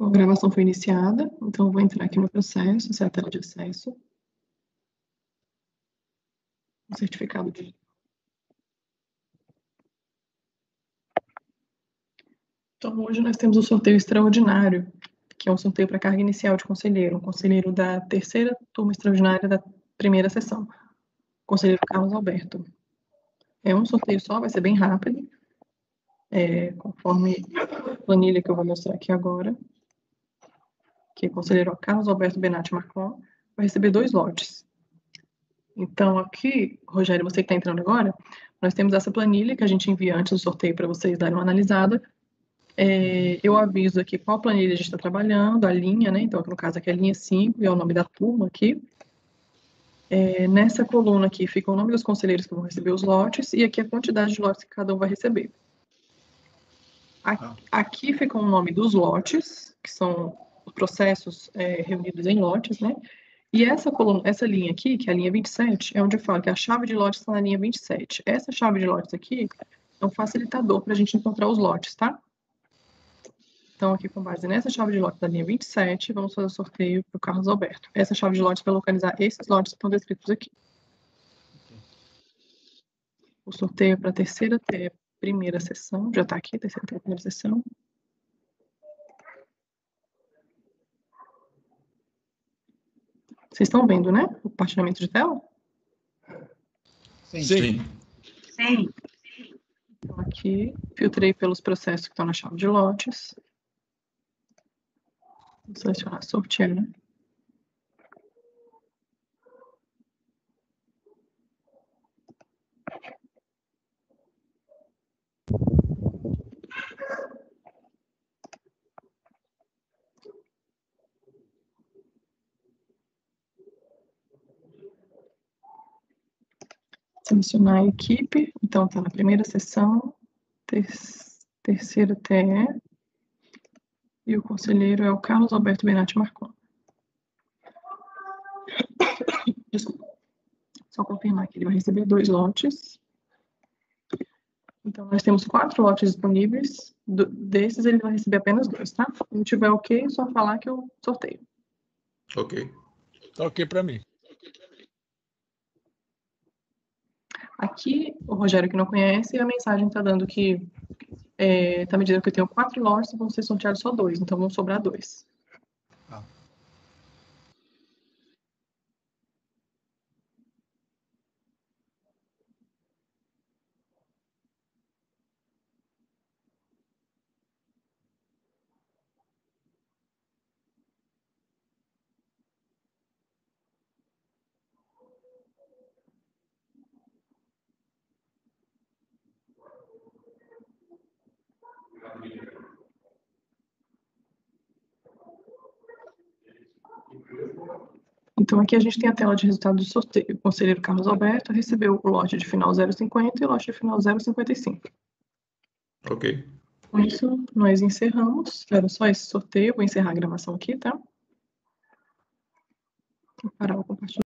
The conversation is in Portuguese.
A gravação foi iniciada, então eu vou entrar aqui no processo, essa é a tela de acesso. O certificado de... Então, hoje nós temos o sorteio extraordinário, que é um sorteio para carga inicial de conselheiro, um conselheiro da terceira turma extraordinária da primeira sessão, conselheiro Carlos Alberto. É um sorteio só, vai ser bem rápido, conforme a planilha que eu vou mostrar aqui agora, que é conselheiro Carlos Alberto Benatti Marcon, vai receber 2 lotes. Então, aqui, Rogério, você que está entrando agora, nós temos essa planilha que a gente envia antes do sorteio para vocês darem uma analisada. Eu aviso aqui qual planilha a gente está trabalhando, a linha, né? Então, no caso aqui é a linha 5, e é o nome da turma aqui. Nessa coluna aqui fica o nome dos conselheiros que vão receber os lotes, e aqui a quantidade de lotes que cada um vai receber. Aqui fica o nome dos lotes, que são os processos reunidos em lotes, né? E essa coluna, essa linha aqui, que é a linha 27, é onde eu falo que a chave de lotes está na linha 27. Essa chave de lotes aqui é um facilitador para a gente encontrar os lotes, tá? Então, aqui com base nessa chave de lotes da linha 27, vamos fazer o sorteio para o Carlos Alberto. Essa chave de lotes vai localizar esses lotes que estão descritos aqui. O sorteio para a terceira até primeira sessão, já está aqui, terceira até primeira sessão. Vocês estão vendo, né? O compartilhamento de tela? Sim. Então, aqui, filtrei pelos processos que estão na chave de lotes. Vou selecionar sortear, né? Selecionar a equipe, então está na primeira sessão, terceira TE, e o conselheiro é o Carlos Alberto Benatti Marcon. Desculpa. Só confirmar que ele vai receber 2 lotes. Então, nós temos 4 lotes disponíveis. Desses, ele vai receber apenas 2, tá? Se não tiver ok, é só falar que eu sorteio. Ok. Tá ok para mim. Aqui, o Rogério que não conhece, a mensagem está dando que... Está me dizendo que eu tenho 4 lotes e vão ser sorteados só 2, então vão sobrar 2. Então, aqui a gente tem a tela de resultado do sorteio. O conselheiro Carlos Alberto recebeu o lote de final 0,50 e o lote de final 0,55. Ok. Com isso, nós encerramos. Era só esse sorteio. Vou encerrar a gravação aqui, tá? Vou parar o compartilhamento.